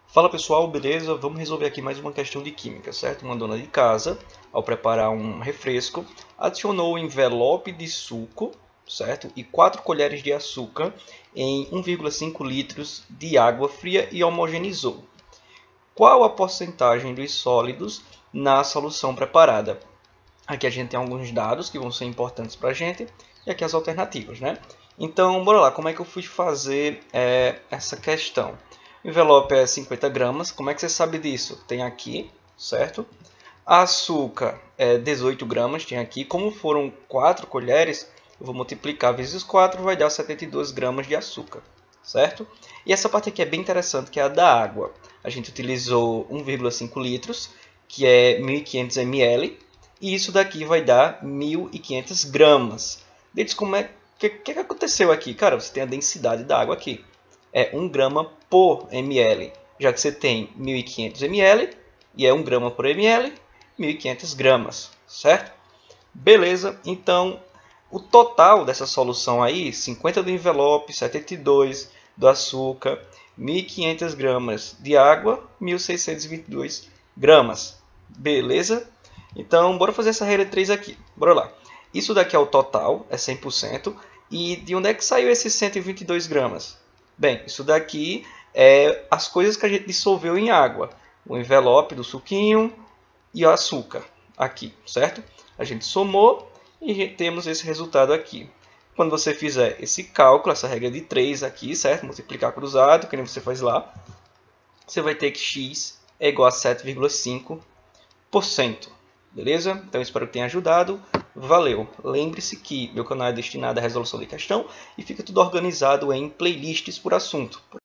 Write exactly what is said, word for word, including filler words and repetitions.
Fala pessoal, beleza? Vamos resolver aqui mais uma questão de química, certo? Uma dona de casa, ao preparar um refresco, adicionou o envelope de suco, certo? E quatro colheres de açúcar em um vírgula cinco litros de água fria e homogeneizou. Qual a porcentagem dos sólidos na solução preparada? Aqui a gente tem alguns dados que vão ser importantes para a gente e aqui as alternativas, né? Então, bora lá, como é que eu fui fazer é, essa questão? O envelope é cinquenta gramas, como é que você sabe disso? Tem aqui, certo? Açúcar é dezoito gramas, tem aqui. Como foram quatro colheres, eu vou multiplicar vezes quatro, vai dar setenta e duas gramas de açúcar, certo? E essa parte aqui é bem interessante, que é a da água. A gente utilizou um vírgula cinco litros, que é mil e quinhentos mililitros, e isso daqui vai dar mil e quinhentas gramas. Diz como é que, que aconteceu aqui? Cara, você tem a densidade da água aqui. É um grama por ml, já que você tem mil e quinhentos mililitros e é um grama por ml, mil e quinhentas gramas, certo? Beleza, então o total dessa solução aí, cinquenta do envelope, setenta e dois do açúcar, mil e quinhentas gramas de água, mil seiscentos e vinte e dois gramas. Beleza? Então, bora fazer essa regra três aqui. Bora lá. Isso daqui é o total, é cem por cento. E de onde é que saiu esses cento e vinte e dois gramas? Bem, isso daqui é as coisas que a gente dissolveu em água. O envelope do suquinho e o açúcar aqui, certo? A gente somou e temos esse resultado aqui. Quando você fizer esse cálculo, essa regra de três aqui, certo? Multiplicar cruzado, que nem você faz lá, você vai ter que x é igual a sete vírgula cinco por cento. Beleza? Então espero que tenha ajudado. Valeu! Lembre-se que meu canal é destinado à resolução de questão e fica tudo organizado em playlists por assunto.